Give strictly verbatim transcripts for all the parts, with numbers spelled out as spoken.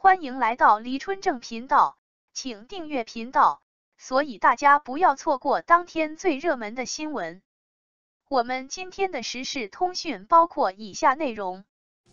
欢迎来到黎春正频道，请订阅频道，所以大家不要错过当天最热门的新闻。我们今天的时事通讯包括以下内容：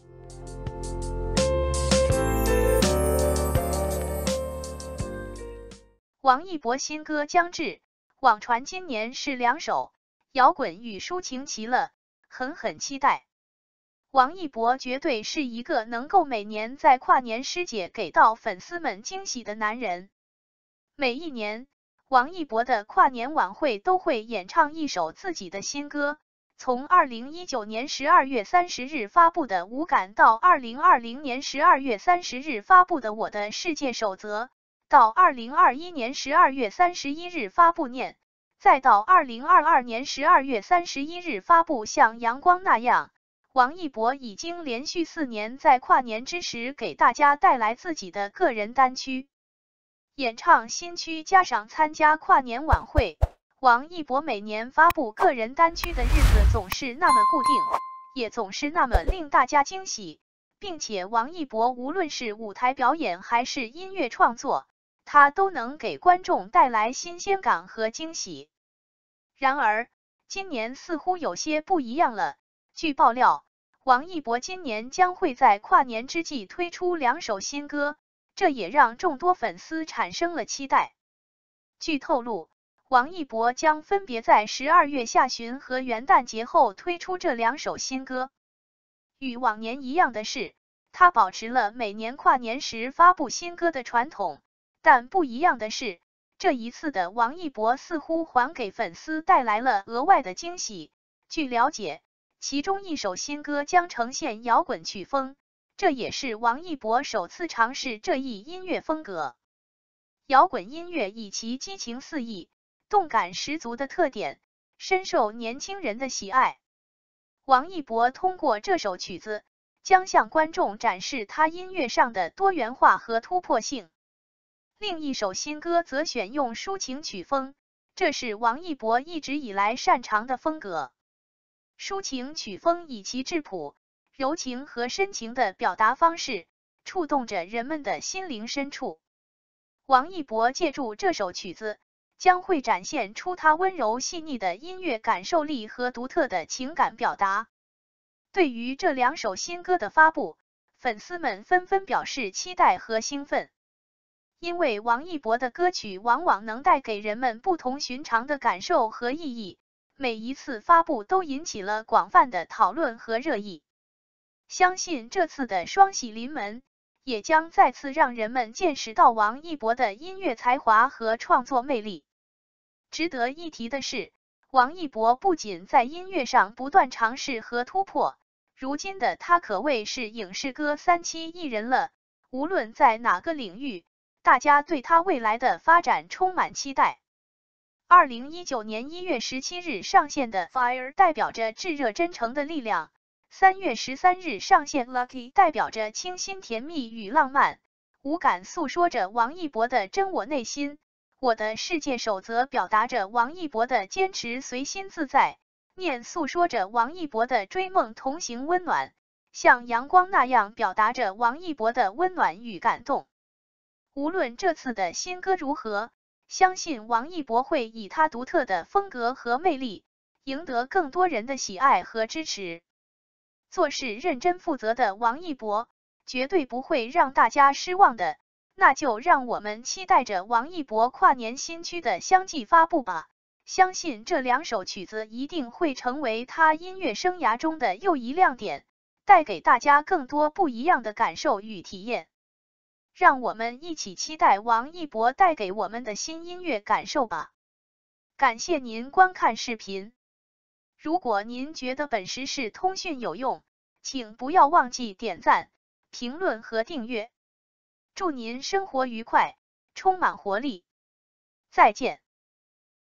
王一博新歌将至，网传今年是两首摇滚与抒情齐了，很很期待。王一博绝对是一个能够每年在跨年时节给到粉丝们惊喜的男人。每一年，王一博的跨年晚会都会演唱一首自己的新歌，从二零一九年十二月三十日发布的《无感》到二零二零年十二月三十日发布的《我的世界守则》，到二零二一年十二月三十一日发布《念》，再到二零二二年十二月三十一日发布《像阳光那样》。王一博已经连续四年在跨年之时给大家带来自己的个人单曲演唱新曲，加上参加跨年晚会。王一博每年发布个人单曲的日子总是那么固定，也总是那么令大家惊喜，并且王一博无论是舞台表演还是音乐创作，他都能给观众带来新鲜感和惊喜。然而，今年似乎有些不一样了。据爆料，王一博今年将会在跨年之际推出两首新歌，这也让众多粉丝产生了期待。据透露，王一博将分别在十二月下旬和元旦节后推出这两首新歌。与往年一样的是，他保持了每年跨年时发布新歌的传统，但不一样的是，这一次的王一博似乎还给粉丝带来了额外的惊喜。据了解，其中一首新歌将呈现摇滚曲风，这也是王一博首次尝试这一音乐风格。摇滚音乐以其激情四溢、动感十足的特点，深受年轻人的喜爱。王一博通过这首曲子，将向观众展示他音乐上的多元化和突破性。另一首新歌则选用抒情曲风，这是王一博一直以来擅长的风格。抒情曲风以其质朴、柔情和深情的表达方式，触动着人们的心灵深处。王一博借助这首曲子，将会展现出他温柔细腻的音乐感受力和独特的情感表达。对于这两首新歌的发布，粉丝们纷纷表示期待和兴奋。因为王一博的歌曲往往能带给人们不同寻常的感受和意义，每一次发布都引起了广泛的讨论和热议。相信这次的双喜临门，也将再次让人们见识到王一博的音乐才华和创作魅力。值得一提的是，王一博不仅在音乐上不断尝试和突破，如今的他可谓是影视歌三栖艺人了，无论在哪个领域，大家对他未来的发展充满期待。二零一九年一月十七日上线的 Fire 代表着炙热真诚的力量，三月十三日上线 Lucky 代表着清新甜蜜与浪漫，无感诉说着王一博的真我内心，我的世界守则表达着王一博的坚持随心自在，念诉说着王一博的追梦同行温暖，像阳光那样表达着王一博的温暖与感动。无论这次的新歌如何，相信王一博会以他独特的风格和魅力，赢得更多人的喜爱和支持。做事认真负责的王一博，绝对不会让大家失望的，那就让我们期待着王一博跨年新曲的相继发布吧。相信这两首曲子一定会成为他音乐生涯中的又一亮点，带给大家更多不一样的感受与体验。让我们一起期待王一博带给我们的新音乐感受吧。感谢您观看视频。如果您觉得本时事通讯有用，请不要忘记点赞、评论和订阅。祝您生活愉快，充满活力。再见。